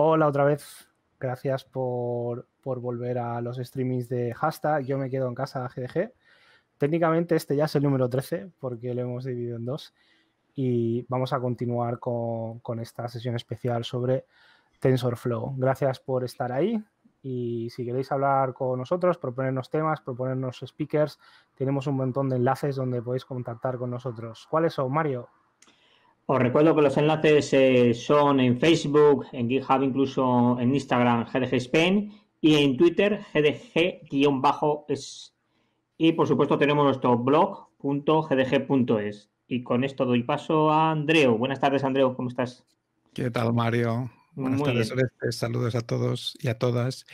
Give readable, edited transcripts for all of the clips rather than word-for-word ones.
Hola otra vez. Gracias por volver a los streamings de hashtag. Yo me quedo en casa GDG. Técnicamente este ya es el número 13 porque lo hemos dividido en dos y vamos a continuar con esta sesión especial sobre TensorFlow. Gracias por estar ahí y si queréis hablar con nosotros, proponernos temas, proponernos speakers, tenemos un montón de enlaces donde podéis contactar con nosotros. ¿Cuáles son, Mario? Os recuerdo que los enlaces son en Facebook, en GitHub, incluso en Instagram, GDG Spain, y en Twitter, GDG-es. Y por supuesto tenemos nuestro blog.gdg.es. Y con esto doy paso a Andreu. Buenas tardes, Andreu, ¿cómo estás? ¿Qué tal, Mario? Buenas Muy tardes, bien. Celeste. Saludos a todos y a todas.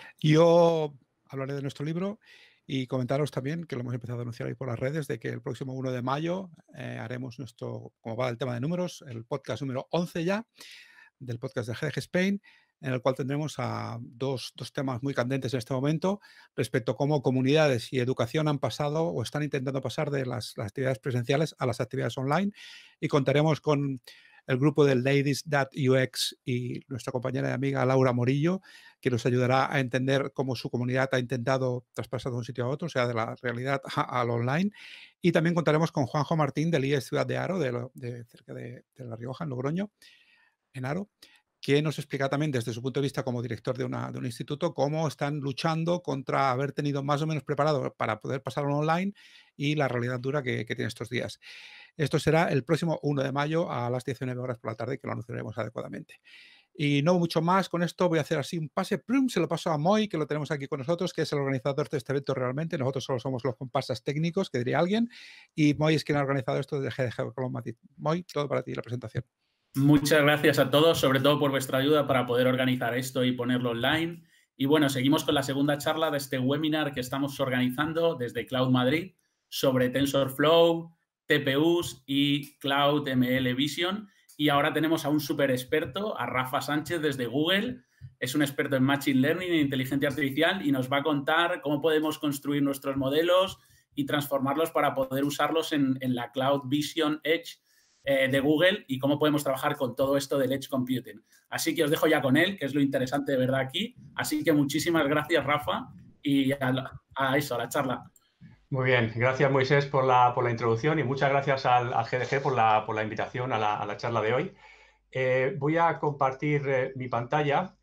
Yo hablaré de nuestro libro y comentaros también, que lo hemos empezado a anunciar ahí por las redes, de que el próximo 1 de mayo haremos nuestro, como va el tema de números, el podcast número 11 ya, del podcast de GDG Spain, en el cual tendremos a dos temas muy candentes en este momento respecto a cómo comunidades y educación han pasado o están intentando pasar de las actividades presenciales a las actividades online, y contaremos con el grupo del Ladies.ux y nuestra compañera y amiga Laura Morillo, que nos ayudará a entender cómo su comunidad ha intentado traspasar de un sitio a otro, o sea, de la realidad al online. Y también contaremos con Juanjo Martín del IES Ciudad de Haro, cerca de La Rioja, en Logroño, en Haro, que nos explica también desde su punto de vista como director de un instituto cómo están luchando contra haber tenido más o menos preparado para poder pasarlo online y la realidad dura que tiene estos días. Esto será el próximo 1 de mayo a las 19 horas por la tarde, que lo anunciaremos adecuadamente. Y no mucho más con esto, voy a hacer así un pase, plum, se lo paso a Moy, que lo tenemos aquí con nosotros, que es el organizador de este evento realmente. Nosotros solo somos los comparsas técnicos, que diría alguien, y Moy es quien ha organizado esto desde GDG Colón Madrid. Moy, todo para ti, la presentación. Muchas gracias a todos, sobre todo por vuestra ayuda para poder organizar esto y ponerlo online. Y bueno, seguimos con la segunda charla de este webinar que estamos organizando desde Cloud Madrid sobre TensorFlow, TPUs y Cloud ML Vision. Y ahora tenemos a un súper experto, a Rafa Sánchez desde Google. Es un experto en Machine Learning e Inteligencia Artificial y nos va a contar cómo podemos construir nuestros modelos y transformarlos para poder usarlos en la Cloud Vision Edge de Google y cómo podemos trabajar con todo esto del Edge Computing. Así que os dejo ya con él, que es lo interesante de verdad aquí. Así que muchísimas gracias, Rafa, y a la charla. Muy bien, gracias Moisés por la introducción y muchas gracias al GDG por la invitación a la charla de hoy. Voy a compartir mi pantalla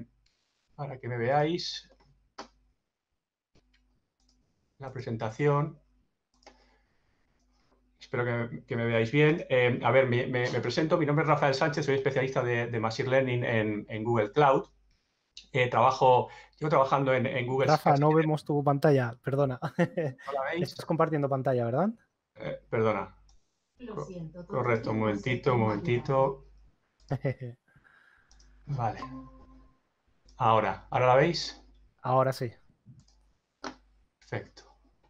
para que me veáis la presentación. Espero que me veáis bien. A ver, me presento. Mi nombre es Rafael Sánchez, soy especialista de Machine Learning en Google Cloud. Llevo trabajando en Google. Rafa, no vemos tu pantalla, perdona. ¿No la veis? Estás compartiendo pantalla, ¿verdad? Perdona. Lo siento. Correcto, un momentito. Vale. ¿Ahora la veis? Ahora sí. Perfecto.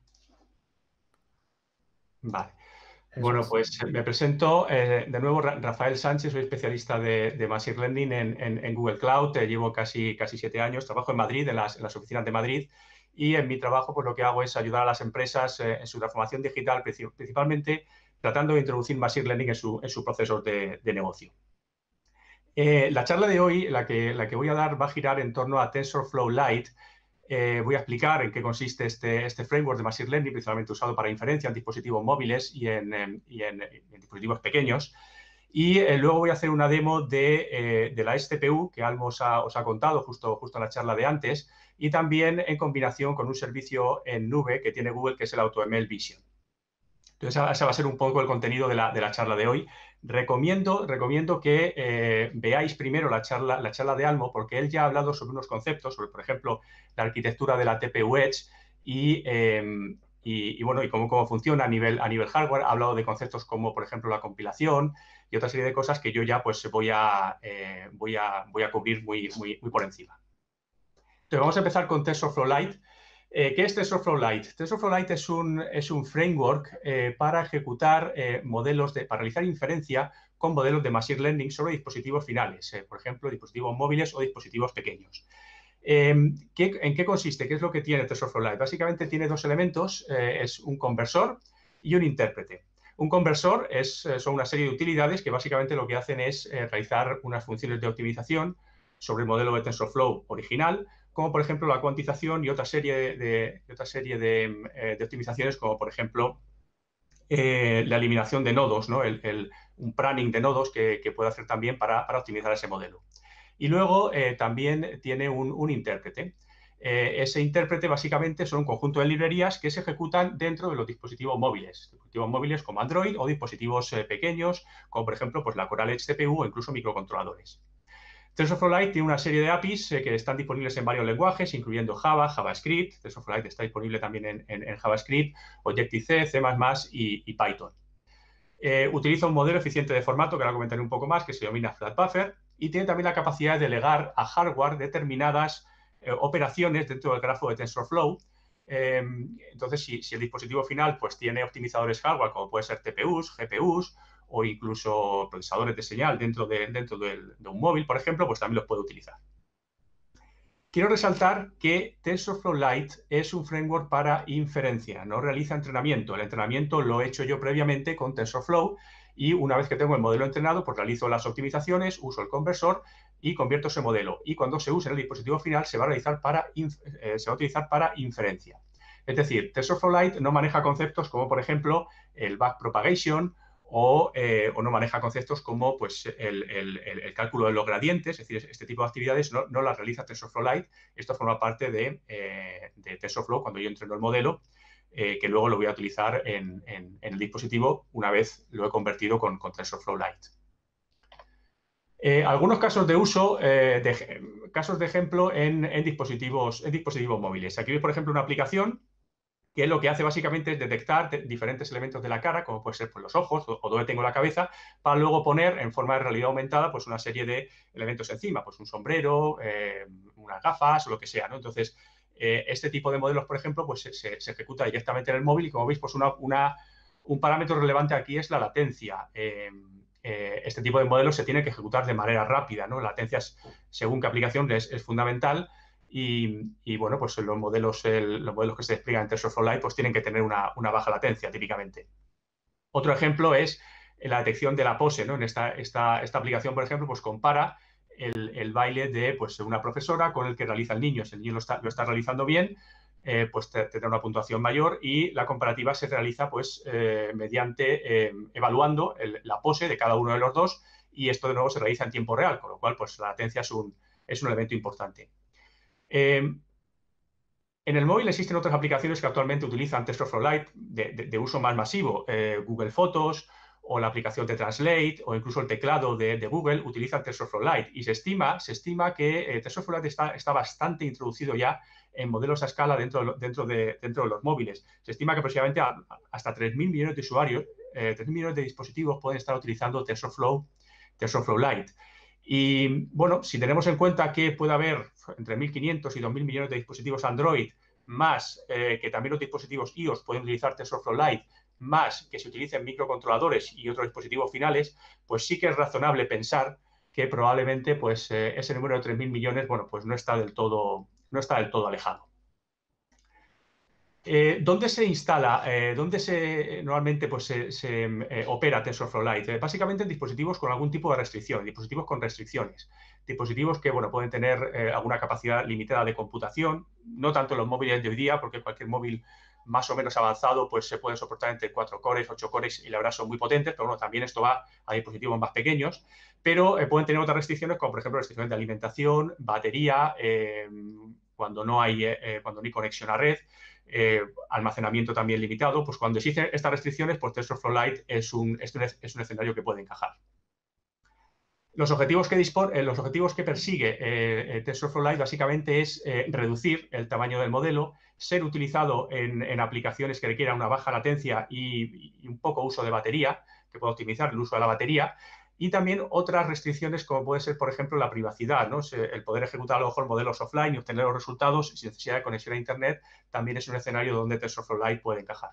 Vale. Eso Bueno, es. pues me presento. De nuevo, Rafael Sánchez, soy especialista de Machine Learning en Google Cloud. Llevo casi 7 años. Trabajo en Madrid, en las oficinas de Madrid. Y en mi trabajo, pues lo que hago es ayudar a las empresas en su transformación digital, principalmente tratando de introducir Machine Learning en sus procesos de negocio. La charla de hoy, la que voy a dar, va a girar en torno a TensorFlow Lite. Voy a explicar en qué consiste este framework de Machine Learning, principalmente usado para inferencia en dispositivos móviles y en dispositivos pequeños. Y luego voy a hacer una demo de la STPU, que Almo os ha contado justo en la charla de antes, y también en combinación con un servicio en nube que tiene Google, que es el AutoML Vision. Entonces, ese va a ser un poco el contenido de la charla de hoy. Recomiendo que veáis primero la charla de Almo, porque él ya ha hablado sobre unos conceptos, sobre, por ejemplo, la arquitectura de la TPU Edge y cómo funciona a nivel hardware. Ha hablado de conceptos como, por ejemplo, la compilación y otra serie de cosas que yo ya pues voy a cubrir muy por encima. Entonces, vamos a empezar con TensorFlow Lite. ¿Qué es TensorFlow Lite? TensorFlow Lite es un framework para ejecutar para realizar inferencia con modelos de Machine Learning sobre dispositivos finales, por ejemplo, dispositivos móviles o dispositivos pequeños. ¿En qué consiste? ¿Qué es lo que tiene TensorFlow Lite? Básicamente tiene dos elementos, es un conversor y un intérprete. Un conversor son una serie de utilidades que básicamente lo que hacen es realizar unas funciones de optimización sobre el modelo de TensorFlow original, como por ejemplo la cuantización y otra serie de optimizaciones, como por ejemplo la eliminación de nodos, ¿no? Un pruning de nodos que puede hacer también para optimizar ese modelo. Y luego también tiene un intérprete. Ese intérprete básicamente son un conjunto de librerías que se ejecutan dentro de los dispositivos móviles como Android o dispositivos pequeños, como por ejemplo pues, la Coral Edge CPU o incluso microcontroladores. TensorFlow Lite tiene una serie de APIs que están disponibles en varios lenguajes, incluyendo Java, JavaScript. TensorFlow Lite está disponible también en JavaScript, Objective-C, C++ y Python. Utiliza un modelo eficiente de formato, que ahora comentaré un poco más, que se denomina Flat Buffer, y tiene también la capacidad de delegar a hardware determinadas operaciones dentro del grafo de TensorFlow. Entonces, si el dispositivo final pues, tiene optimizadores hardware, como puede ser TPUs, GPUs, o incluso procesadores de señal dentro de un móvil, por ejemplo, pues también los puede utilizar. Quiero resaltar que TensorFlow Lite es un framework para inferencia, no realiza entrenamiento. El entrenamiento lo he hecho yo previamente con TensorFlow y una vez que tengo el modelo entrenado, pues realizo las optimizaciones, uso el conversor y convierto ese modelo. Y cuando se use en el dispositivo final, se va a utilizar para inferencia. Es decir, TensorFlow Lite no maneja conceptos como, por ejemplo, el backpropagation o no maneja conceptos como pues, el cálculo de los gradientes, es decir, este tipo de actividades no las realiza TensorFlow Lite. Esto forma parte de TensorFlow cuando yo entreno el modelo, que luego lo voy a utilizar en el dispositivo una vez lo he convertido con TensorFlow Lite. Algunos casos de uso, casos de ejemplo en dispositivos móviles. Aquí veis, por ejemplo, una aplicación que lo que hace básicamente es detectar diferentes elementos de la cara, como puede ser pues, los ojos o donde tengo la cabeza, para luego poner en forma de realidad aumentada pues, una serie de elementos encima, pues un sombrero, unas gafas o lo que sea, ¿no? Entonces, este tipo de modelos, por ejemplo, pues se ejecuta directamente en el móvil y como veis, pues un parámetro relevante aquí es la latencia. Este tipo de modelos se tiene que ejecutar de manera rápida, ¿no? La latencia, según qué aplicación, es fundamental. Y bueno, pues los modelos que se despliegan en TensorFlow Lite pues tienen que tener una baja latencia típicamente. Otro ejemplo es la detección de la pose, ¿no? En esta aplicación, por ejemplo, pues compara el baile de pues, una profesora con el que realiza el niño. Si el niño lo está realizando bien, pues tendrá una puntuación mayor y la comparativa se realiza pues mediante evaluando la pose de cada uno de los dos y esto de nuevo se realiza en tiempo real, con lo cual pues la latencia es un elemento importante. En el móvil existen otras aplicaciones que actualmente utilizan TensorFlow Lite de uso más masivo. Google Fotos o la aplicación de Translate o incluso el teclado de Google utilizan TensorFlow Lite y se estima que TensorFlow Lite está bastante introducido ya en modelos a escala dentro de los móviles. Se estima que aproximadamente hasta 3.000 millones de usuarios, 3.000 millones de dispositivos pueden estar utilizando TensorFlow Lite. Y bueno, si tenemos en cuenta que puede haber entre 1.500 y 2.000 millones de dispositivos Android, más que también los dispositivos iOS pueden utilizar TensorFlow Lite, más que se utilicen microcontroladores y otros dispositivos finales, pues sí que es razonable pensar que probablemente pues, ese número de 3.000 millones, bueno, pues no está del todo alejado. ¿Dónde se instala? ¿Dónde normalmente pues, se opera TensorFlow Lite? Básicamente en dispositivos con algún tipo de restricción, dispositivos con restricciones. Dispositivos que bueno, pueden tener alguna capacidad limitada de computación, no tanto en los móviles de hoy día, porque cualquier móvil más o menos avanzado pues se puede soportar entre 4 cores, 8 cores y la verdad son muy potentes, pero bueno, también esto va a dispositivos más pequeños, pero pueden tener otras restricciones como por ejemplo restricciones de alimentación, batería, cuando no hay conexión a red, almacenamiento también limitado. Pues cuando existen estas restricciones, pues TensorFlow Lite es un escenario que puede encajar. Los objetivos que persigue TensorFlow Lite básicamente es reducir el tamaño del modelo, ser utilizado en aplicaciones que requieran una baja latencia y un poco uso de batería, que pueda optimizar el uso de la batería, y también otras restricciones como puede ser, por ejemplo, la privacidad, ¿no? El poder ejecutar a lo mejor modelos offline y obtener los resultados sin necesidad de conexión a Internet también es un escenario donde TensorFlow Lite puede encajar.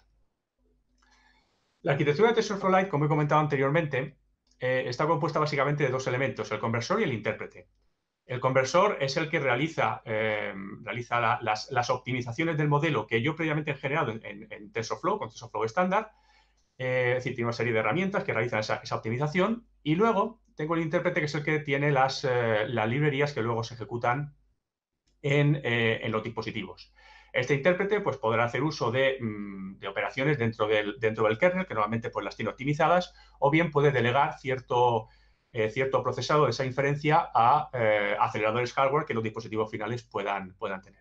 La arquitectura de TensorFlow Lite, como he comentado anteriormente, está compuesta básicamente de dos elementos, el conversor y el intérprete. El conversor es el que realiza las optimizaciones del modelo que yo previamente he generado en TensorFlow, con TensorFlow estándar. Es decir, tiene una serie de herramientas que realizan esa optimización y luego tengo el intérprete, que es el que tiene las librerías que luego se ejecutan en los dispositivos. Este intérprete pues, podrá hacer uso de operaciones dentro del kernel, que normalmente pues, las tiene optimizadas, o bien puede delegar cierto procesado de esa inferencia a aceleradores hardware que los dispositivos finales puedan tener.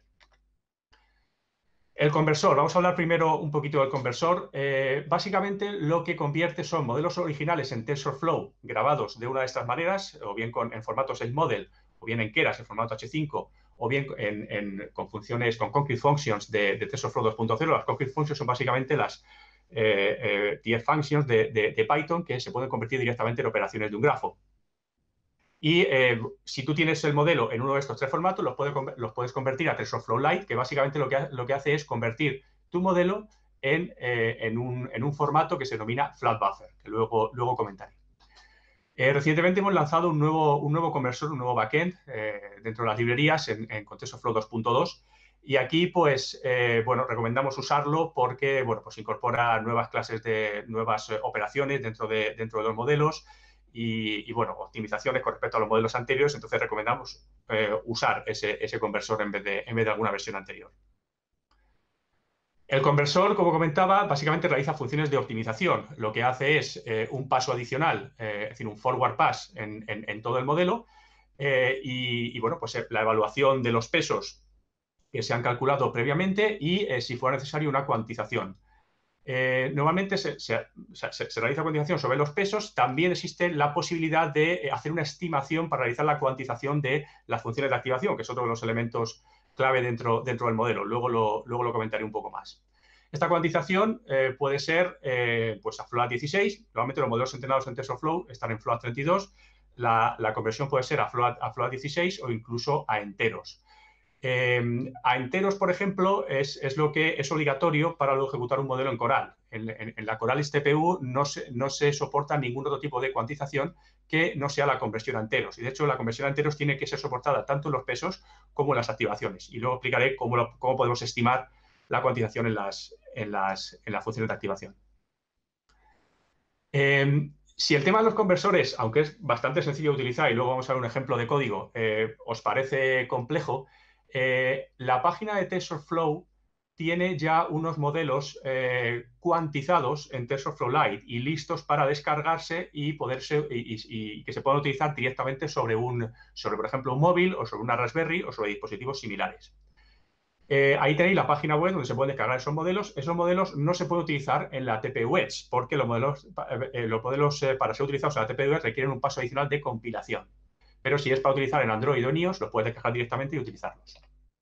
El conversor. Vamos a hablar primero un poquito del conversor. Básicamente lo que convierte son modelos originales en TensorFlow grabados de una de estas maneras, o bien en formato SageModel, o bien en Keras en formato H5, o bien con funciones, con Concrete Functions de TensorFlow 2.0. Las Concrete Functions son básicamente las TF Functions de Python que se pueden convertir directamente en operaciones de un grafo. Y si tú tienes el modelo en uno de estos tres formatos, los puedes convertir a TensorFlow Lite, que básicamente lo que hace es convertir tu modelo en un formato que se denomina Flat Buffer, que luego comentaré. Recientemente hemos lanzado un nuevo conversor, un nuevo backend dentro de las librerías con TensorFlow 2.2. Y aquí, pues, recomendamos usarlo porque, pues incorpora nuevas clases de nuevas operaciones dentro de los modelos y optimizaciones con respecto a los modelos anteriores. Entonces, recomendamos usar ese conversor en vez de alguna versión anterior. El conversor, como comentaba, básicamente realiza funciones de optimización. Lo que hace es un paso adicional, es decir, un forward pass en todo el modelo pues la evaluación de los pesos que se han calculado previamente y, si fuera necesario, una cuantización. Normalmente se realiza cuantización sobre los pesos. También existe la posibilidad de hacer una estimación para realizar la cuantización de las funciones de activación, que es otro de los elementos clave dentro del modelo. Luego lo comentaré un poco más. Esta cuantización puede ser a float 16. Normalmente los modelos entrenados en TensorFlow están en float 32. La conversión puede ser a float 16 o incluso a enteros. A enteros, por ejemplo, es lo que es obligatorio para luego ejecutar un modelo en Coral. En la Coral TPU no se soporta ningún otro tipo de cuantización que no sea la conversión a enteros. Y de hecho, la conversión a enteros tiene que ser soportada tanto en los pesos como en las activaciones. Y luego explicaré cómo podemos estimar la cuantización en las funciones de activación. Si el tema de los conversores, aunque es bastante sencillo de utilizar, y luego vamos a ver un ejemplo de código, os parece complejo, la página de TensorFlow tiene ya unos modelos cuantizados en TensorFlow Lite y listos para descargarse y que se puedan utilizar directamente sobre, por ejemplo, un móvil o sobre una Raspberry o sobre dispositivos similares. Ahí tenéis la página web donde se pueden descargar esos modelos. Esos modelos no se pueden utilizar en la TPU Edge porque los modelos para ser utilizados en la TPU Edge requieren un paso adicional de compilación. Pero si es para utilizar en Android o en iOS, los puedes descargar directamente y utilizarlos.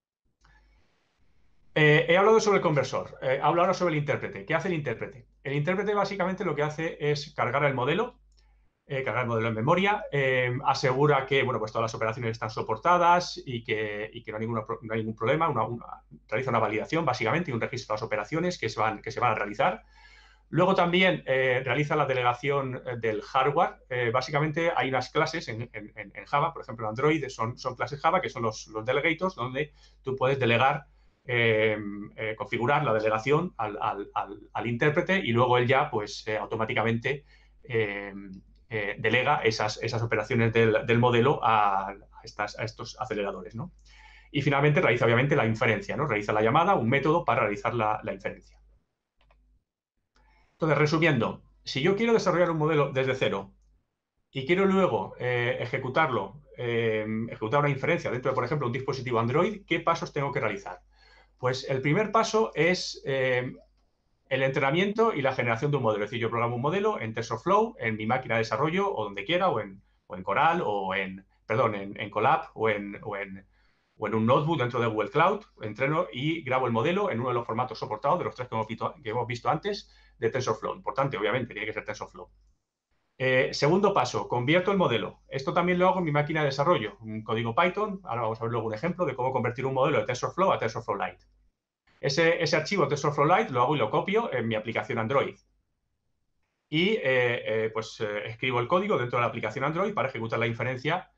He hablado sobre el conversor. Hablo ahora sobre el intérprete. ¿Qué hace el intérprete? El intérprete básicamente lo que hace es cargar el modelo en memoria, asegura que pues todas las operaciones están soportadas y que no hay ningún problema, realiza una validación básicamente y un registro de las operaciones que se van a realizar. Luego también realiza la delegación del hardware. Básicamente hay unas clases en Java, por ejemplo en Android, son clases Java que son los delegators, donde tú puedes delegar, configurar la delegación al intérprete y luego él ya pues automáticamente delega esas operaciones del modelo a estos aceleradores, ¿no? Y finalmente realiza obviamente la inferencia, ¿no? Realiza la llamada, un método para realizar la inferencia. Entonces, resumiendo, si yo quiero desarrollar un modelo desde cero y quiero luego ejecutar una inferencia dentro de, por ejemplo, un dispositivo Android, ¿qué pasos tengo que realizar? Pues el primer paso es el entrenamiento y la generación de un modelo. Es decir, yo programo un modelo en TensorFlow, en mi máquina de desarrollo o donde quiera, o en Coral, o en Colab, o en un notebook dentro de Google Cloud. Entreno y grabo el modelo en uno de los formatos soportados de los tres que hemos visto antes de TensorFlow. Importante, obviamente, tiene que ser TensorFlow. Segundo paso, convierto el modelo. Esto también lo hago en mi máquina de desarrollo, un código Python. Ahora vamos a ver luego un ejemplo de cómo convertir un modelo de TensorFlow a TensorFlow Lite. Ese archivo TensorFlow Lite lo hago y lo copio en mi aplicación Android. Y escribo el código dentro de la aplicación Android para ejecutar la inferencia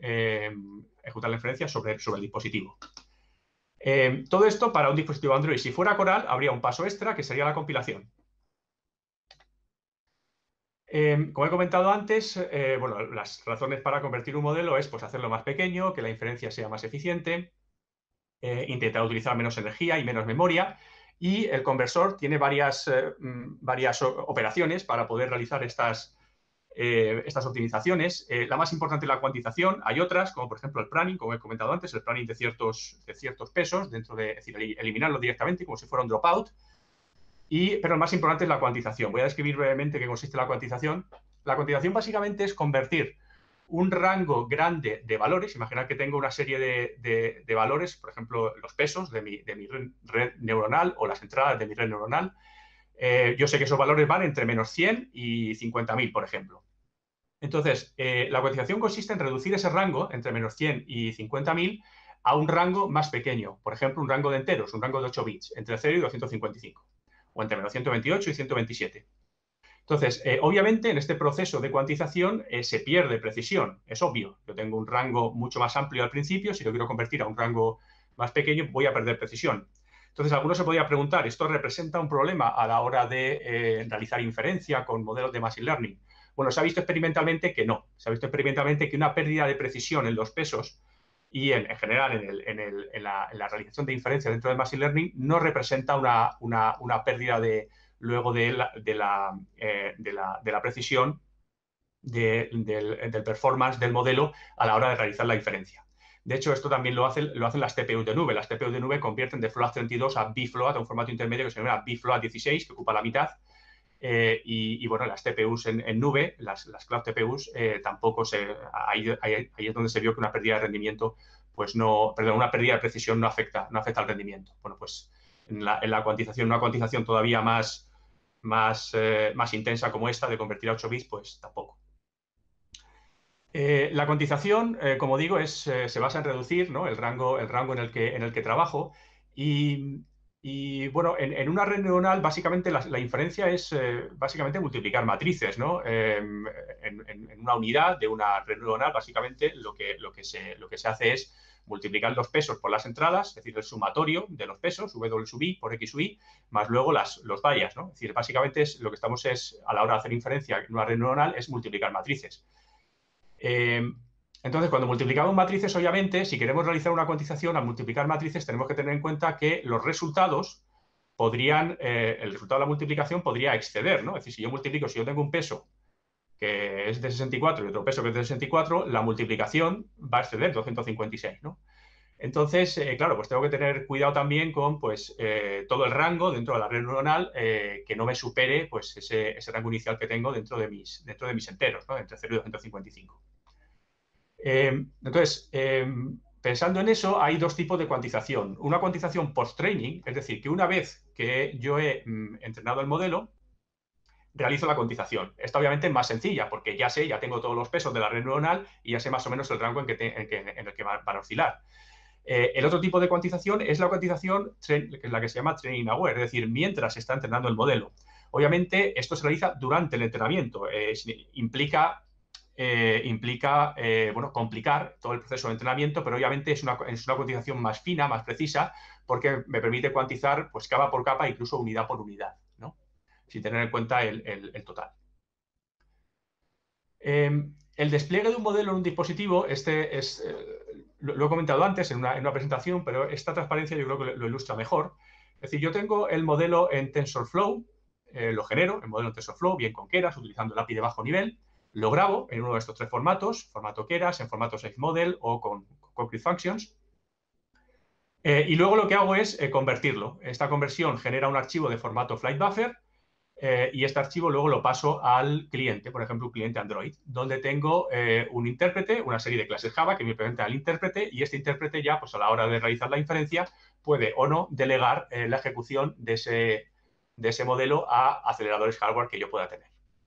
sobre el dispositivo. Todo esto para un dispositivo Android. Si fuera Coral, habría un paso extra que sería la compilación. Como he comentado antes, bueno, las razones para convertir un modelo es pues, hacerlo más pequeño, que la inferencia sea más eficiente, intentar utilizar menos energía y menos memoria, y el conversor tiene varias operaciones para poder realizar estas optimizaciones. La más importante es la cuantización. Hay otras, como por ejemplo el pruning, como he comentado antes, el pruning de ciertos pesos, es decir, eliminarlo directamente como si fuera un dropout. Pero el más importante es la cuantización. Voy a describir brevemente qué consiste la cuantización. La cuantización básicamente es convertir un rango grande de valores. Imaginad que tengo una serie de valores, por ejemplo, los pesos de mi red neuronal o las entradas de mi red neuronal. Yo sé que esos valores van entre menos 100 y 50.000, por ejemplo. Entonces, la cuantización consiste en reducir ese rango entre menos 100 y 50.000 a un rango más pequeño. Por ejemplo, un rango de enteros, un rango de 8 bits, entre 0 y 255. O entre menos 128 y 127. Entonces, obviamente, en este proceso de cuantización se pierde precisión, es obvio. Yo tengo un rango mucho más amplio al principio, si lo quiero convertir a un rango más pequeño, voy a perder precisión. Entonces, algunos se podría preguntar, ¿esto representa un problema a la hora de realizar inferencia con modelos de Machine Learning? Bueno, se ha visto experimentalmente que no. Se ha visto experimentalmente que una pérdida de precisión en los pesos y en general en la realización de inferencia dentro del Machine Learning no representa una pérdida luego de la precisión del performance del modelo a la hora de realizar la inferencia. De hecho, esto también lo hacen las TPUs de nube. Las TPUs de nube convierten de FLOAT32 a bFLOAT, a un formato intermedio que se llama bFLOAT16, que ocupa la mitad. Y bueno, las TPUs en nube, las Cloud TPUs, tampoco ahí es donde se vio que una pérdida de rendimiento, pues no, perdón, una pérdida de precisión no afecta al rendimiento. Bueno, pues en la cuantización, una cuantización todavía más intensa como esta, de convertir a 8 bits, pues tampoco. La cuantización, como digo, se basa en reducir, ¿no?, el rango en el que trabajo. Y bueno, en una red neuronal, básicamente la inferencia es básicamente multiplicar matrices, ¿no? En una unidad de una red neuronal, básicamente lo que se hace es multiplicar los pesos por las entradas, es decir, el sumatorio de los pesos, W sub i por X sub i, más luego los bias, ¿no? Es decir, básicamente lo que estamos a la hora de hacer inferencia en una red neuronal es multiplicar matrices. Entonces, cuando multiplicamos matrices, obviamente, si queremos realizar una cuantización al multiplicar matrices, tenemos que tener en cuenta que los resultados el resultado de la multiplicación podría exceder, ¿no? Es decir, si yo tengo un peso que es de 64 y otro peso que es de 64, la multiplicación va a exceder 256, ¿no? Entonces, claro, pues tengo que tener cuidado también con pues, todo el rango dentro de la red neuronal que no me supere pues, ese rango inicial que tengo dentro de mis enteros, ¿no?, entre 0 y 255. Entonces, pensando en eso, hay dos tipos de cuantización. Una cuantización post-training, es decir, que una vez que yo he entrenado el modelo, realizo la cuantización. Esta obviamente es más sencilla porque ya tengo todos los pesos de la red neuronal y ya sé más o menos el rango en el que van a oscilar. El otro tipo de cuantización es la cuantización que es la que se llama training aware, es decir, mientras se está entrenando el modelo. Obviamente, esto se realiza durante el entrenamiento. Implica bueno, complicar todo el proceso de entrenamiento, pero obviamente es una cuantización más fina, más precisa, porque me permite cuantizar pues, capa por capa, incluso unidad por unidad, ¿no?, sin tener en cuenta el total. El despliegue de un modelo en un dispositivo, lo he comentado antes en una presentación, pero esta transparencia yo creo que lo ilustra mejor. Es decir, yo tengo el modelo en TensorFlow, lo genero, el modelo en TensorFlow, bien con Keras, utilizando el API de bajo nivel, lo grabo en uno de estos tres formatos, formato Keras, en formato SafeModel o con Concrete Functions. Y luego lo que hago es convertirlo. Esta conversión genera un archivo de formato Flight Buffer y este archivo luego lo paso al cliente, por ejemplo, un cliente Android, donde tengo un intérprete, una serie de clases Java que me implementan al intérprete y este intérprete ya, pues a la hora de realizar la inferencia, puede o no delegar la ejecución de ese modelo a aceleradores hardware que yo pueda tener.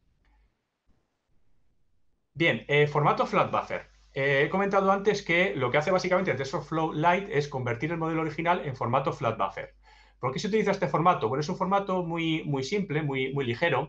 Bien, formato Flat Buffer. He comentado antes que lo que hace básicamente el TensorFlow Lite es convertir el modelo original en formato Flat Buffer. ¿Por qué se utiliza este formato? Bueno, es un formato muy simple, muy ligero,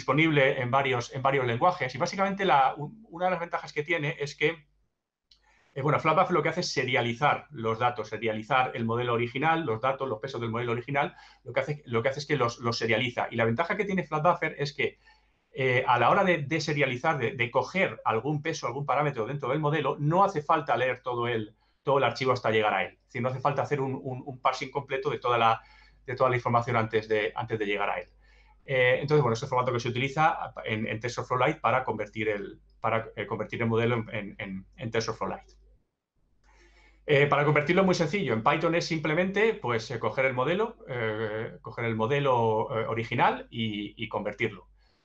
disponible en varios lenguajes y básicamente una de las ventajas que tiene es que Bueno, FlatBuffer lo que hace es serializar los datos, serializar el modelo original, los datos, los pesos del modelo original, lo que hace es que los serializa. Y la ventaja que tiene FlatBuffer es que a la hora de serializar, de coger algún peso, algún parámetro dentro del modelo, no hace falta leer todo el archivo hasta llegar a él. Es decir, no hace falta hacer un parsing completo de toda la información antes de llegar a él. Entonces, bueno, es el formato que se utiliza en TensorFlow Lite para convertir el modelo en TensorFlow Lite. Para convertirlo es muy sencillo. En Python es simplemente pues, coger el modelo original y convertirlo.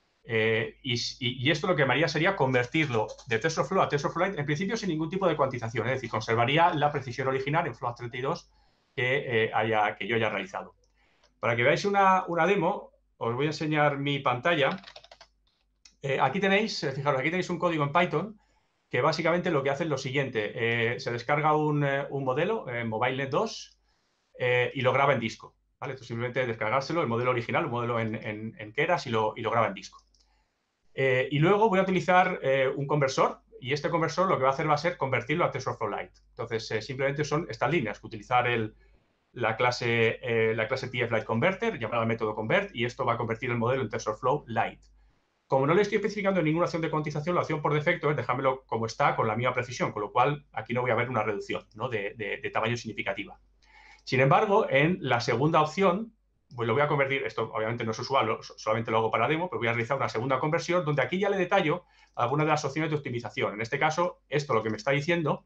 Y esto lo que haría sería convertirlo de TensorFlow a TensorFlow Lite, en principio sin ningún tipo de cuantización, es decir, conservaría la precisión original en FLOAT32 que yo haya realizado. Para que veáis una demo, os voy a enseñar mi pantalla. Aquí tenéis, fijaros, aquí tenéis un código en Python que básicamente lo que hace es lo siguiente. Se descarga un modelo, MobileNet 2, y lo graba en disco. ¿Vale? Esto simplemente es descargárselo, el modelo original, un modelo en Keras, y lo graba en disco. Y luego voy a utilizar un conversor, y este conversor lo que va a hacer va a ser convertirlo a TensorFlow Lite. Entonces, simplemente son estas líneas, utilizar la clase TF-Lite-Converter, llamada al método convert, y esto va a convertir el modelo en TensorFlow Lite. Como no le estoy especificando ninguna opción de cuantización, la opción por defecto es dejármelo como está, con la misma precisión, con lo cual aquí no voy a ver una reducción, ¿no? de tamaño significativa. Sin embargo, en la segunda opción, pues lo voy a convertir, esto obviamente no es usual, solamente lo hago para demo, pero voy a realizar una segunda conversión donde aquí ya le detallo algunas de las opciones de optimización. En este caso, esto lo que me está diciendo,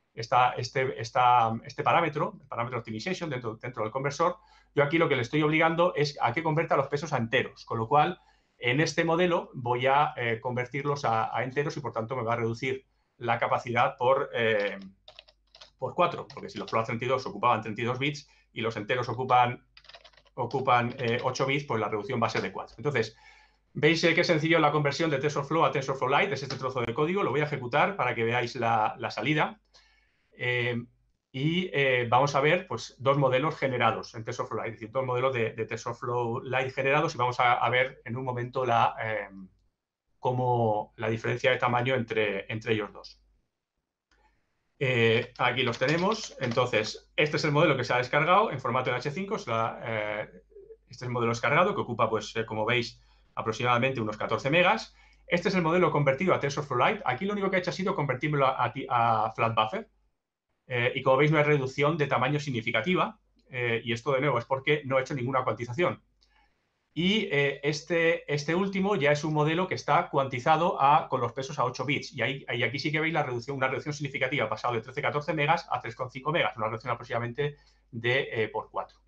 este parámetro, el parámetro optimization dentro del conversor, yo aquí lo que le estoy obligando es a que convierta los pesos a enteros, con lo cual en este modelo voy a convertirlos a enteros y por tanto me va a reducir la capacidad por 4, porque si los FLOAT32 ocupaban 32 bits y los enteros ocupan 8 bits, pues la reducción va a ser de 4. Entonces, veis qué sencillo la conversión de TensorFlow a TensorFlow Lite, es este trozo de código, lo voy a ejecutar para que veáis la salida. Vamos a ver pues, dos modelos generados en TensorFlow Lite, es decir, dos modelos de TensorFlow Lite generados, y vamos a ver en un momento cómo la diferencia de tamaño entre ellos dos. Aquí los tenemos. Entonces, este es el modelo que se ha descargado en formato H5. Este es el modelo descargado que ocupa, pues, como veis, aproximadamente unos 14 megas. Este es el modelo convertido a TensorFlow Lite. Aquí lo único que he hecho ha sido convertirlo a FlatBuffer. Y como veis, no hay reducción de tamaño significativa. Y esto, de nuevo, es porque no he hecho ninguna cuantización. Y este último ya es un modelo que está cuantizado con los pesos a 8 bits. Y aquí sí que veis una reducción significativa, pasado de 13-14 megas a 3,5 megas, una reducción aproximadamente de por 4.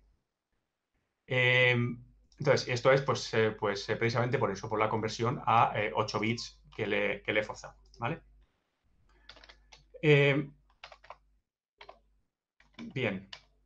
Entonces, esto es pues precisamente por eso, por la conversión a 8 bits que le he forzado. ¿Vale? Bien.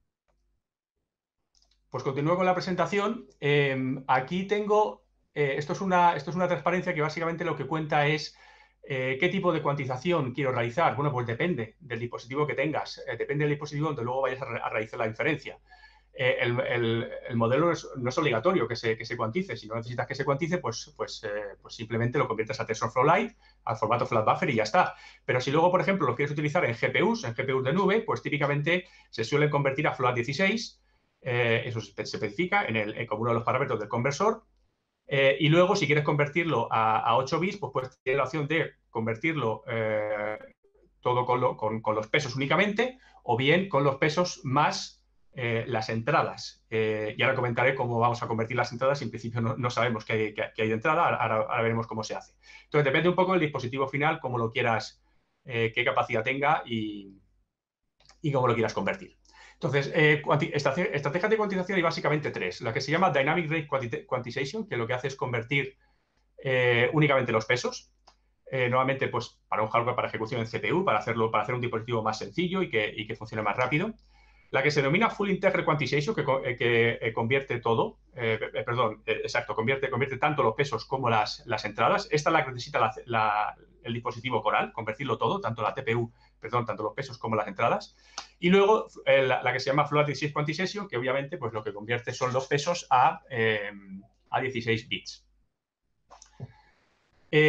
Pues continúo con la presentación. Aquí tengo, esto es una transparencia que básicamente lo que cuenta es qué tipo de cuantización quiero realizar. Bueno, pues depende del dispositivo que tengas, depende del dispositivo donde luego vayas a realizar la inferencia. El modelo no es obligatorio que se cuantice. Si no necesitas que se cuantice, pues simplemente lo conviertes a TensorFlow Lite, al formato FlatBuffer y ya está. Pero si luego, por ejemplo, lo quieres utilizar en GPUs de nube, pues típicamente se suelen convertir a FLOAT16. Eso se especifica como uno de los parámetros del conversor. Y luego, si quieres convertirlo a 8 bits, pues tienes la opción de convertirlo todo con los pesos únicamente, o bien con los pesos más las entradas. Y ahora comentaré cómo vamos a convertir las entradas. En principio no sabemos qué hay de entrada, ahora veremos cómo se hace. Entonces, depende un poco del dispositivo final, cómo lo quieras, qué capacidad tenga y cómo lo quieras convertir. Entonces, estrategias de cuantización hay básicamente tres. La que se llama Dynamic Rate Quantization, que lo que hace es convertir únicamente los pesos. Nuevamente, pues para un hardware para ejecución en CPU, para hacer un dispositivo más sencillo y que funcione más rápido. La que se denomina Full Integer Quantization, que convierte todo, convierte tanto los pesos como las entradas. Esta es la que necesita el dispositivo Coral, convertirlo todo, tanto los pesos como las entradas. Y luego la que se llama FLOAT16 Quantization, que obviamente pues lo que convierte son los pesos a 16 bits.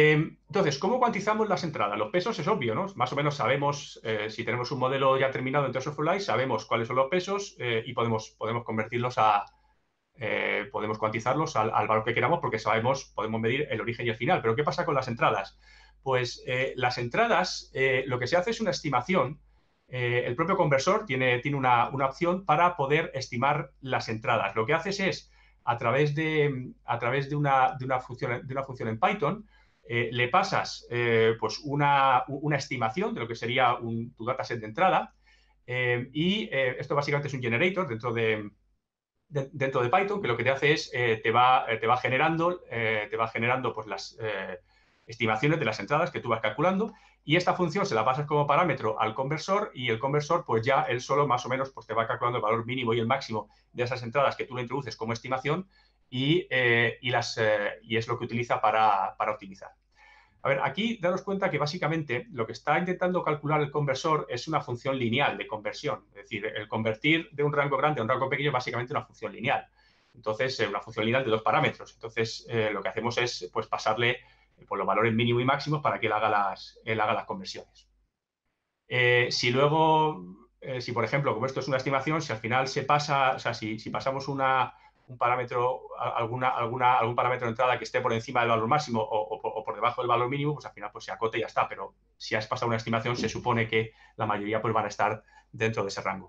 Entonces, ¿cómo cuantizamos las entradas? Los pesos es obvio, ¿no? Más o menos sabemos, si tenemos un modelo ya terminado en TensorFlow, sabemos cuáles son los pesos y podemos convertirlos podemos cuantizarlos al valor que queramos porque podemos medir el origen y el final. Pero ¿qué pasa con las entradas? Pues las entradas, lo que se hace es una estimación. El propio conversor tiene una opción para poder estimar las entradas. Lo que haces es, a través de una función en Python, le pasas pues una estimación de lo que sería tu dataset de entrada y esto básicamente es un generator dentro de Python, que lo que te hace es te va generando pues las estimaciones de las entradas que tú vas calculando y esta función se la pasas como parámetro al conversor y el conversor pues ya él solo más o menos pues te va calculando el valor mínimo y el máximo de esas entradas que tú le introduces como estimación y es lo que utiliza para optimizar. A ver, aquí daros cuenta que básicamente lo que está intentando calcular el conversor es una función lineal de conversión. Es decir, el convertir de un rango grande a un rango pequeño es básicamente una función lineal. Entonces, una función lineal de 2 parámetros. Entonces, lo que hacemos es pues, pasarle por los valores mínimo y máximos para que él haga las conversiones. Si por ejemplo, como esto es una estimación, si al final se pasa, o sea, si pasamos un parámetro, algún parámetro de entrada que esté por encima del valor máximo o por debajo del valor mínimo, pues al final pues se acota y ya está. Pero si has pasado una estimación, se supone que la mayoría pues van a estar dentro de ese rango.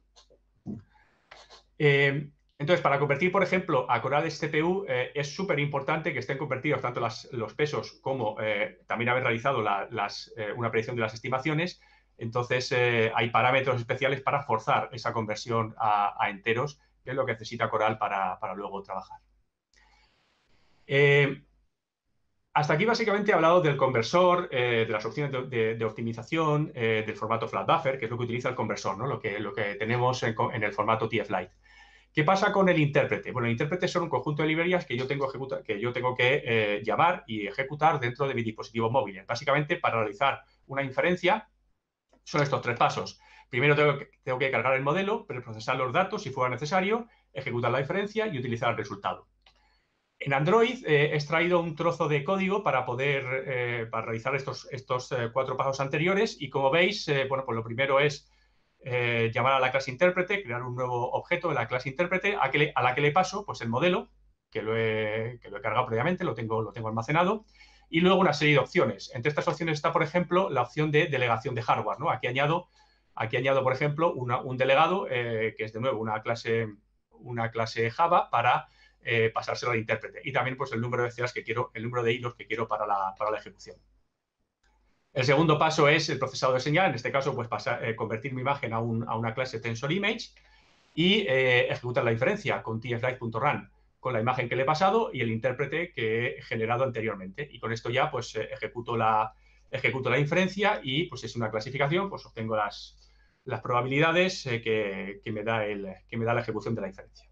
Entonces, para convertir, por ejemplo, a Coral CPU es súper importante que estén convertidos tanto los pesos como también haber realizado una predicción de las estimaciones. Entonces, hay parámetros especiales para forzar esa conversión a enteros, que es lo que necesita Coral para luego trabajar. Hasta aquí básicamente he hablado del conversor, de las opciones de optimización, del formato flat buffer, que es lo que utiliza el conversor, ¿no? Lo que tenemos en el formato TF-Lite. ¿Qué pasa con el intérprete? Bueno, el intérprete son un conjunto de librerías que yo tengo que llamar y ejecutar dentro de mi dispositivo móvil. Básicamente, para realizar una inferencia, son estos 3 pasos. Primero tengo que cargar el modelo, preprocesar los datos si fuera necesario, ejecutar la inferencia y utilizar el resultado. En Android he extraído un trozo de código para poder realizar estos 4 pasos anteriores y como veis, bueno, pues lo primero es llamar a la clase intérprete, crear un nuevo objeto de la clase intérprete a la que le paso pues el modelo, que lo he cargado previamente, lo tengo almacenado, y luego una serie de opciones. Entre estas opciones está, por ejemplo, la opción de delegación de hardware, ¿no? Aquí añado, por ejemplo, un delegado, que es de nuevo una clase Java para pasárselo al intérprete. Y también pues el número de ceras que quiero, el número de hilos que quiero para la ejecución. El segundo paso es el procesado de señal, en este caso pues convertir mi imagen a una clase TensorImage y ejecutar la inferencia con tflite.run con la imagen que le he pasado y el intérprete que he generado anteriormente. Y con esto ya pues ejecuto la inferencia y pues es una clasificación, pues obtengo las probabilidades que me da la ejecución de la inferencia.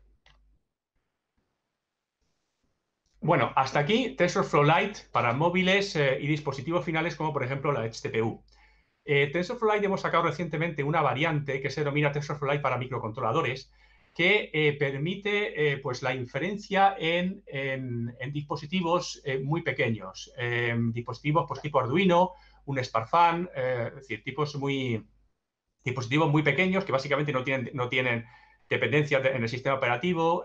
Bueno, hasta aquí TensorFlow Lite para móviles y dispositivos finales como por ejemplo la Edge CPU. TensorFlow Lite hemos sacado recientemente una variante que se denomina TensorFlow Lite para microcontroladores que permite pues la inferencia en dispositivos muy pequeños, dispositivos pues, tipo Arduino, un SparkFun, es decir, dispositivos muy pequeños que básicamente no tienen dependencias en el sistema operativo,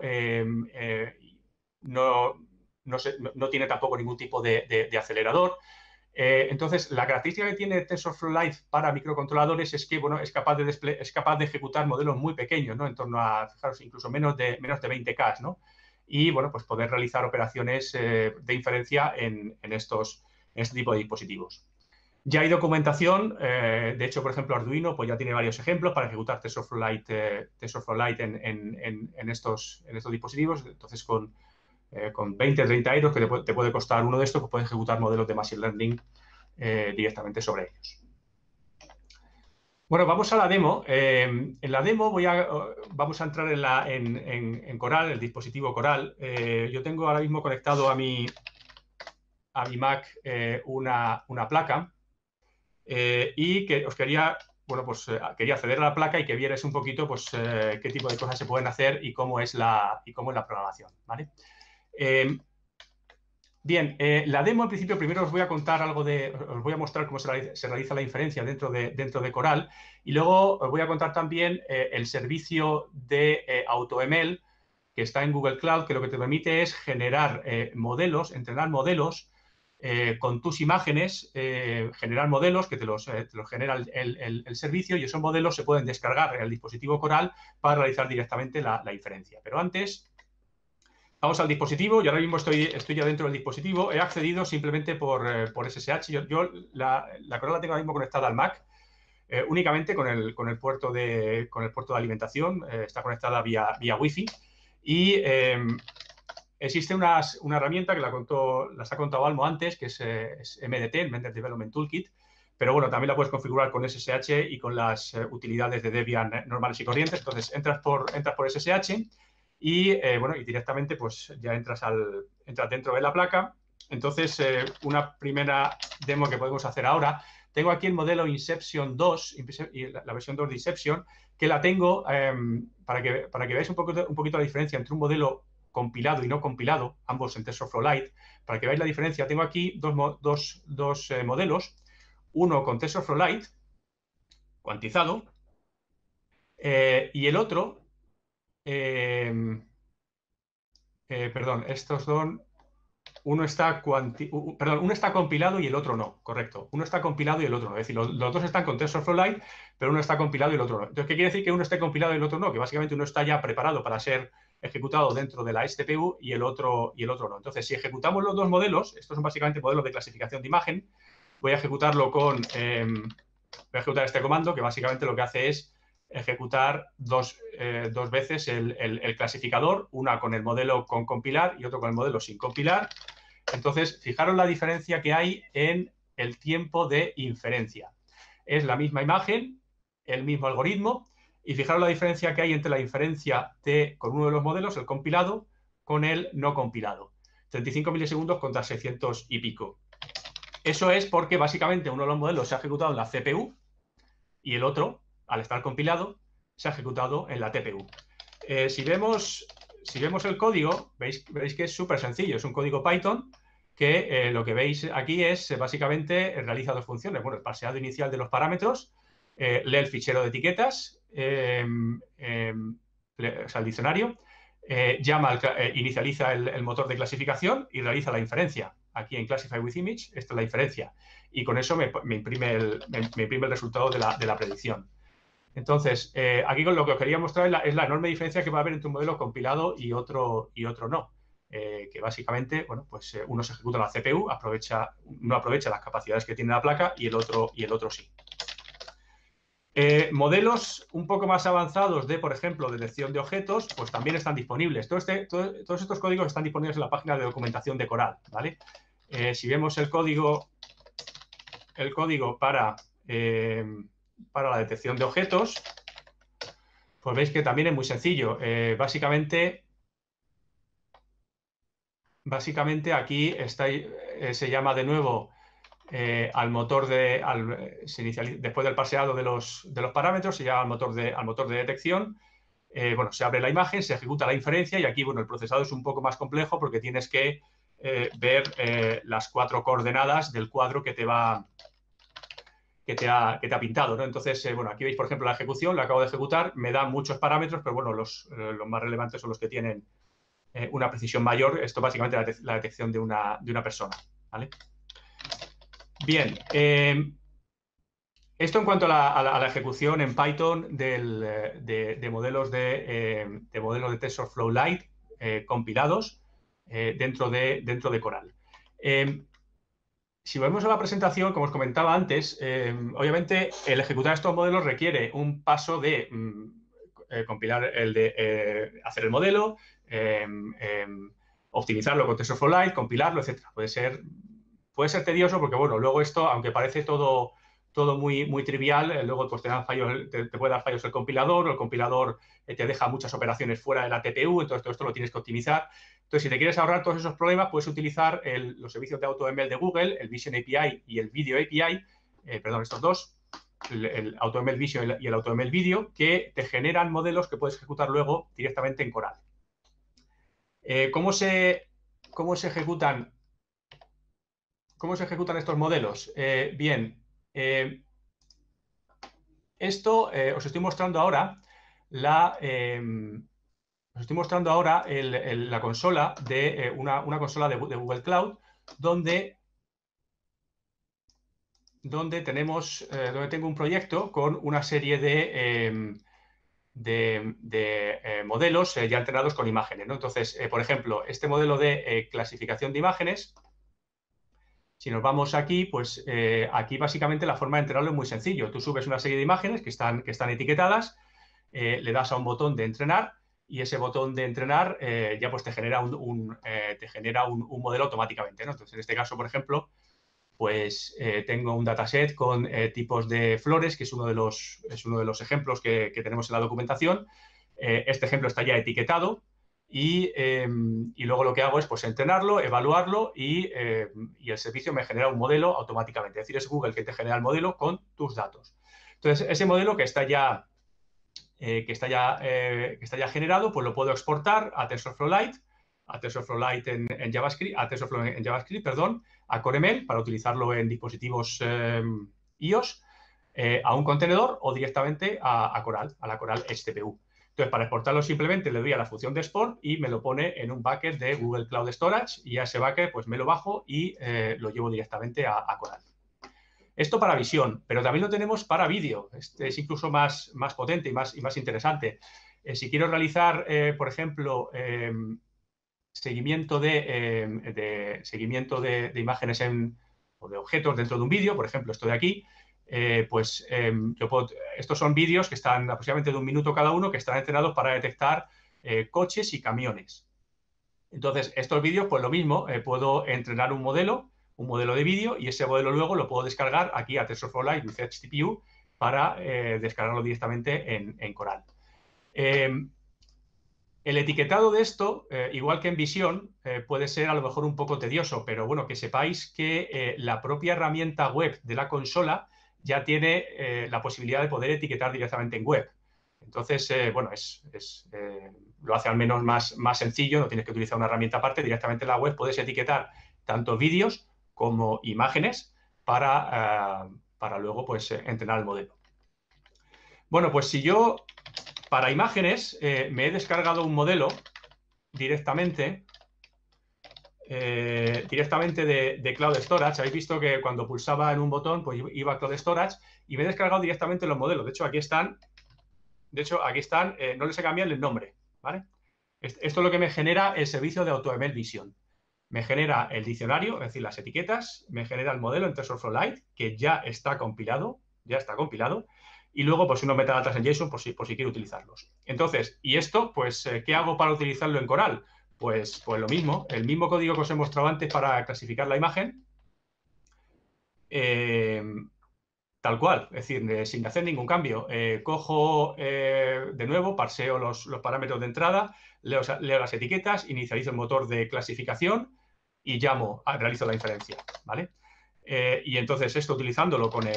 no tiene tampoco ningún tipo de acelerador. Entonces, la característica que tiene TensorFlow Lite para microcontroladores es que bueno, es capaz de ejecutar modelos muy pequeños, ¿no? En torno a, fijaros, incluso menos de 20K, ¿no? Y bueno, pues poder realizar operaciones de inferencia en este tipo de dispositivos. Ya hay documentación, de hecho, por ejemplo, Arduino pues ya tiene varios ejemplos para ejecutar TensorFlow Lite en estos dispositivos. Entonces, con 20 o 30 euros que te puede costar uno de estos, pues puedes ejecutar modelos de Machine Learning directamente sobre ellos. Bueno, vamos a la demo. En la demo vamos a entrar en Coral, el dispositivo Coral. Yo tengo ahora mismo conectado a mi Mac una placa y que os quería acceder a la placa y que vierais un poquito pues, qué tipo de cosas se pueden hacer y cómo es la programación, ¿vale? Bien, la demo al principio, primero os voy a contar algo os voy a mostrar cómo se realiza la inferencia dentro de Coral, y luego os voy a contar también el servicio de AutoML que está en Google Cloud, que lo que te permite es generar modelos, entrenar modelos con tus imágenes, generar modelos que te los genera el servicio, y esos modelos se pueden descargar en el dispositivo Coral para realizar directamente la inferencia. Pero antes, vamos al dispositivo. Yo ahora mismo estoy ya dentro del dispositivo. He accedido simplemente por SSH. Yo la Coral la tengo ahora mismo conectada al Mac, únicamente con el puerto de alimentación. Está conectada vía Wi-Fi. Y existe una herramienta que las ha contado Almo antes, que es MDT, el Embedded Development Toolkit, pero bueno, también la puedes configurar con SSH y con las utilidades de Debian normales y corrientes. Entonces, entras por SSH y, bueno, y directamente pues ya entras dentro de la placa. Entonces, una primera demo que podemos hacer ahora, tengo aquí el modelo Inception 2, la versión 2 de Inception, que la tengo para que veáis un poquito la diferencia entre un modelo compilado y no compilado, ambos en TensorFlow Lite. Para que veáis la diferencia, tengo aquí dos modelos, uno con TensorFlow Lite, cuantizado, y el otro, perdón, estos dos, uno está compilado y el otro no, correcto. Uno está compilado y el otro no. Es decir, los dos están con TensorFlow Lite, pero uno está compilado y el otro no. Entonces, ¿qué quiere decir que uno esté compilado y el otro no? Que básicamente uno está ya preparado para ser ejecutado dentro de la STPU y el otro no. Entonces, si ejecutamos los dos modelos, estos son básicamente modelos de clasificación de imagen, voy a ejecutarlo voy a ejecutar este comando, que básicamente lo que hace es ejecutar dos veces el clasificador, una con el modelo con compilar y otro con el modelo sin compilar. Entonces, fijaros la diferencia que hay en el tiempo de inferencia. Es la misma imagen, el mismo algoritmo, y fijaros la diferencia que hay entre la inferencia con uno de los modelos, el compilado, con el no compilado. 35 milisegundos contra 600 y pico. Eso es porque básicamente uno de los modelos se ha ejecutado en la CPU y el otro, al estar compilado, se ha ejecutado en la TPU. Si vemos el código, veis que es súper sencillo. Es un código Python que lo que veis aquí es básicamente realiza dos funciones. Bueno, el parseado inicial de los parámetros, lee el fichero de etiquetas, o sea, el diccionario, inicializa el motor de clasificación y realiza la inferencia. Aquí en Classify with Image, esta es la inferencia. Y con eso me imprime el resultado de la predicción. Entonces, aquí con lo que os quería mostrar es la enorme diferencia que va a haber entre un modelo compilado y otro no. Que básicamente, bueno, pues uno se ejecuta en la CPU, no aprovecha las capacidades que tiene la placa y el otro sí. Modelos un poco más avanzados de, por ejemplo, detección de objetos, pues también están disponibles. Todos estos códigos están disponibles en la página de documentación de Coral, ¿vale? Si vemos el código para la detección de objetos, pues veis que también es muy sencillo. Básicamente aquí se llama de nuevo al motor después del parseado de los parámetros, se llama al motor de detección. Bueno, se abre la imagen, se ejecuta la inferencia y aquí, bueno, el procesado es un poco más complejo porque tienes que ver las 4 coordenadas del cuadro que te ha pintado, ¿no? Entonces, bueno, aquí veis, por ejemplo, la ejecución, la acabo de ejecutar, me da muchos parámetros, pero bueno, los más relevantes son los que tienen una precisión mayor. Esto básicamente es la detección de una persona, ¿vale? Bien, esto en cuanto a la ejecución en Python de modelos de TensorFlow Lite compilados dentro de Coral. Si volvemos a la presentación, como os comentaba antes, obviamente el ejecutar estos modelos requiere un paso de compilar hacer el modelo, optimizarlo con TensorFlow Lite, compilarlo, etc. Puede ser tedioso porque, bueno, luego esto, aunque parece todo muy trivial, luego pues te puede dar fallos el compilador, o el compilador te deja muchas operaciones fuera de la TPU, entonces todo esto lo tienes que optimizar. Entonces, si te quieres ahorrar todos esos problemas, puedes utilizar los servicios de AutoML de Google, el Vision API y el Video API, perdón, estos dos, el AutoML Vision y el AutoML Video, que te generan modelos que puedes ejecutar luego directamente en Coral. ¿Cómo se ejecutan ¿Cómo se ejecutan estos modelos? Bien, esto os estoy mostrando ahora la consola de una consola de Google Cloud donde tengo un proyecto con una serie de modelos ya entrenados con imágenes, ¿no? Entonces, por ejemplo, este modelo de clasificación de imágenes, si nos vamos aquí, pues aquí básicamente la forma de entrenarlo es muy sencillo. Tú subes una serie de imágenes que están etiquetadas, le das a un botón de entrenar y ese botón de entrenar ya pues te genera un modelo automáticamente, ¿no? Entonces, en este caso, por ejemplo, pues tengo un dataset con tipos de flores, que es uno de los ejemplos que tenemos en la documentación. Este ejemplo está ya etiquetado y luego lo que hago es pues entrenarlo, evaluarlo y el servicio me genera un modelo automáticamente. Es decir, es Google que te genera el modelo con tus datos. Entonces, ese modelo que está ya generado, pues lo puedo exportar a TensorFlow Lite en JavaScript, a CoreML para utilizarlo en dispositivos iOS, a un contenedor o directamente a Coral, a la Coral XTPU. Entonces, para exportarlo simplemente le doy a la función de export y me lo pone en un bucket de Google Cloud Storage y a ese bucket pues me lo bajo y lo llevo directamente a Coral. Esto para visión, pero también lo tenemos para vídeo. Este es incluso más potente y más interesante. Si quiero realizar, por ejemplo, seguimiento de imágenes o de objetos dentro de un vídeo, por ejemplo, esto de aquí, estos son vídeos que están aproximadamente de 1 minuto cada uno, que están entrenados para detectar coches y camiones. Entonces, estos vídeos, pues lo mismo, puedo entrenar un modelo de vídeo y ese modelo luego lo puedo descargar aquí a TensorFlow Lite with XTPU para descargarlo directamente en Coral. El etiquetado de esto, igual que en visión, puede ser a lo mejor un poco tedioso, pero bueno, que sepáis que la propia herramienta web de la consola ya tiene la posibilidad de poder etiquetar directamente en web. Entonces, bueno, lo hace al menos más sencillo, no tienes que utilizar una herramienta aparte, directamente en la web puedes etiquetar tanto vídeos como imágenes para luego pues entrenar el modelo. Bueno, pues si yo para imágenes me he descargado un modelo directamente de Cloud Storage. Habéis visto que cuando pulsaba en un botón pues iba a Cloud Storage y me he descargado directamente los modelos. De hecho, aquí están, no les he cambiado el nombre, ¿vale? Esto es lo que me genera el servicio de AutoML Vision. Me genera el diccionario, es decir, las etiquetas, me genera el modelo en TensorFlow Lite, que ya está compilado, y luego pues unos metadatas en JSON por si quiero utilizarlos. Entonces, ¿y esto? Pues, ¿qué hago para utilizarlo en Coral? Pues lo mismo, el mismo código que os he mostrado antes para clasificar la imagen, tal cual, es decir, sin hacer ningún cambio. Cojo de nuevo, parseo los parámetros de entrada, leo las etiquetas, inicializo el motor de clasificación y realizo la inferencia, ¿vale? Y entonces esto utilizándolo con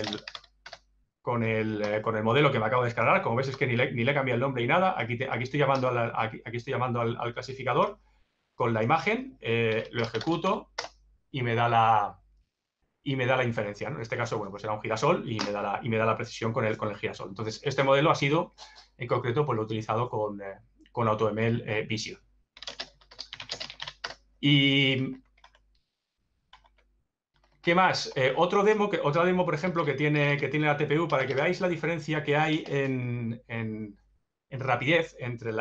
el modelo que me acabo de descargar, como ves es que ni le he cambiado el nombre y nada. Aquí estoy llamando al clasificador con la imagen, lo ejecuto y me da la inferencia, ¿no? En este caso, bueno, pues era un girasol y me da la precisión con el girasol. Entonces, este modelo ha sido, en concreto, pues lo he utilizado con AutoML Vision. Y ¿qué más? Otra demo, por ejemplo, que tiene la TPU, para que veáis la diferencia que hay en rapidez entre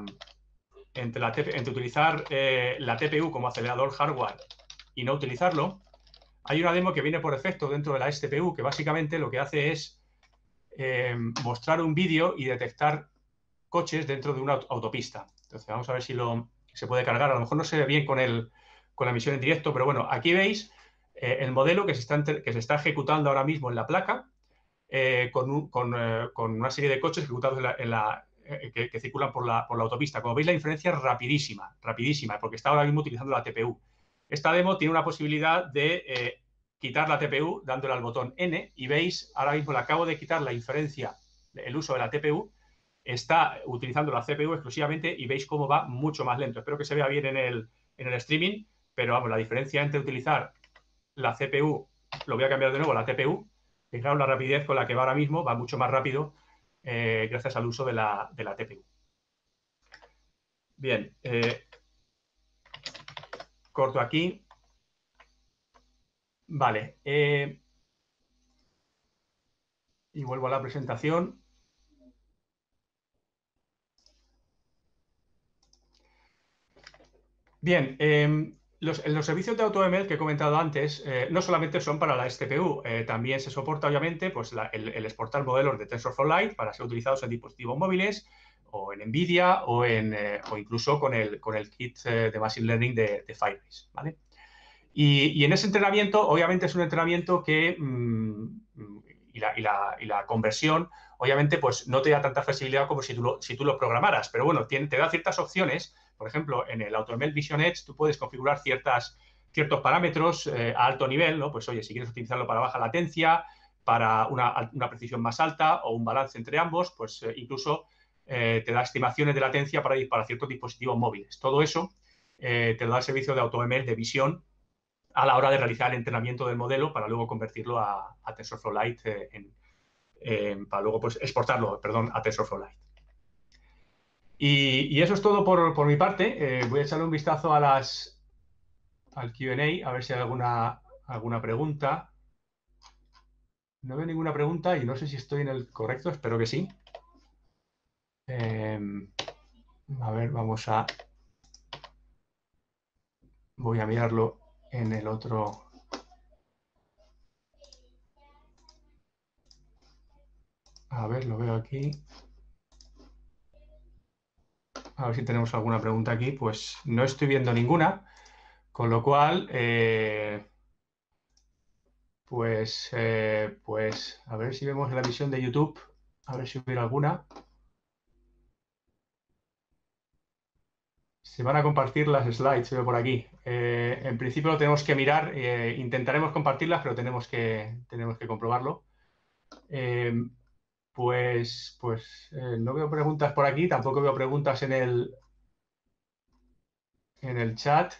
utilizar la TPU como acelerador hardware y no utilizarlo. Hay una demo que viene por defecto dentro de la STPU que básicamente lo que hace es mostrar un vídeo y detectar coches dentro de una autopista. Entonces, vamos a ver si se puede cargar. A lo mejor no se ve bien con la emisión en directo, pero bueno, aquí veis el modelo que se está ejecutando ahora mismo en la placa con una serie de coches ejecutados que circulan por la autopista. Como veis, la inferencia es rapidísima, porque está ahora mismo utilizando la TPU. Esta demo tiene una posibilidad de quitar la TPU dándole al botón N y veis, ahora mismo le acabo de quitar la inferencia, el uso de la TPU, está utilizando la CPU exclusivamente y veis cómo va mucho más lento. Espero que se vea bien en el streaming, pero vamos, la diferencia entre utilizar la CPU, lo voy a cambiar de nuevo a la TPU. Fijaos la rapidez con la que va ahora mismo, va mucho más rápido gracias al uso de la TPU. Bien, corto aquí. Vale. Y vuelvo a la presentación. Bien, los servicios de AutoML que he comentado antes no solamente son para la STPU, también se soporta obviamente pues, el exportar modelos de TensorFlow Lite para ser utilizados en dispositivos móviles o en NVIDIA o incluso con el kit de Machine Learning de Firebase, ¿vale? Y en ese entrenamiento, obviamente es un entrenamiento que y la conversión, obviamente, pues no te da tanta flexibilidad como si tú lo programaras, pero bueno, te da ciertas opciones. Por ejemplo, en el AutoML Vision Edge tú puedes configurar ciertos parámetros a alto nivel, ¿no? Pues oye, si quieres utilizarlo para baja latencia, para una precisión más alta o un balance entre ambos, pues incluso te da estimaciones de latencia para ciertos dispositivos móviles. Todo eso te lo da el servicio de AutoML de visión a la hora de realizar el entrenamiento del modelo para luego convertirlo a TensorFlow Lite, para luego pues, exportarlo, perdón, a TensorFlow Lite. Y eso es todo por mi parte. Voy a echarle un vistazo al Q&A, a ver si hay alguna pregunta. No veo ninguna pregunta y no sé si estoy en el correcto, espero que sí. A ver, voy a mirarlo en el otro. A ver, lo veo aquí. A ver si tenemos alguna pregunta aquí. Pues no estoy viendo ninguna, con lo cual, pues a ver si vemos la visión de YouTube, a ver si hubiera alguna. Se van a compartir las slides, veo por aquí. En principio lo tenemos que mirar, intentaremos compartirlas, pero tenemos que comprobarlo. Pues no veo preguntas por aquí, tampoco veo preguntas en el chat.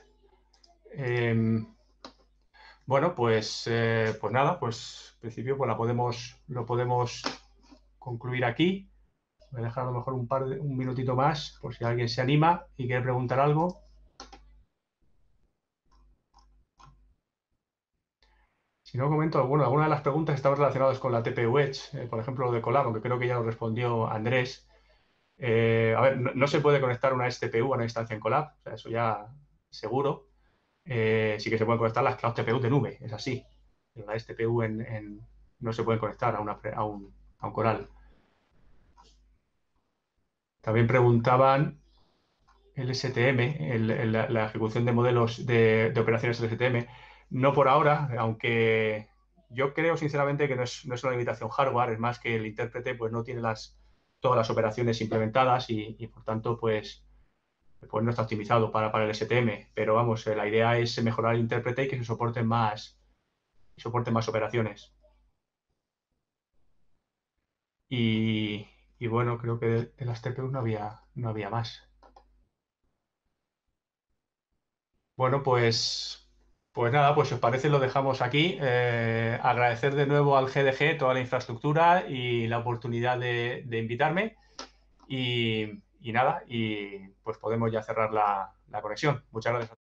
Bueno, pues nada, pues en principio pues lo podemos concluir aquí. Voy a dejar a lo mejor un minutito más por si alguien se anima y quiere preguntar algo. Si no, comento, algunas de las preguntas estaban relacionadas con la TPU Edge, por ejemplo, lo de Colab, aunque creo que ya lo respondió Andrés. A ver, no se puede conectar una STPU a una instancia en Colab, o sea, eso ya seguro. Sí que se pueden conectar las Cloud TPU de nube, es así. Pero la STPU no se pueden conectar a un Coral. También preguntaban el STM, la ejecución de modelos de operaciones STM. No por ahora, aunque yo creo sinceramente que no es una limitación hardware, es más que el intérprete pues no tiene todas las operaciones implementadas y por tanto pues no está optimizado para el STM. Pero vamos, la idea es mejorar el intérprete y que se soporten más operaciones. Y bueno, creo que de las TPUs no había más. Bueno, pues nada, pues si os parece lo dejamos aquí. Agradecer de nuevo al GDG toda la infraestructura y la oportunidad de invitarme. Y nada, y pues podemos ya cerrar la conexión. Muchas gracias.